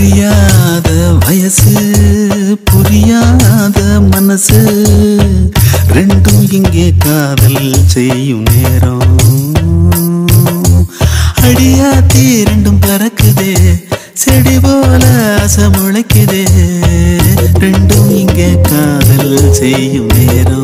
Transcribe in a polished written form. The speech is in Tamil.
அறியாத வயசு புரியாத மனசு ரெண்டும் இங்கே காதல் செய்யும் நேரம் அடியாத்தி ரெண்டும் பறக்குதே செடி போல ஆசை முளைக்குதே ரெண்டும் இங்கே காதல் செய்யும் நேரம்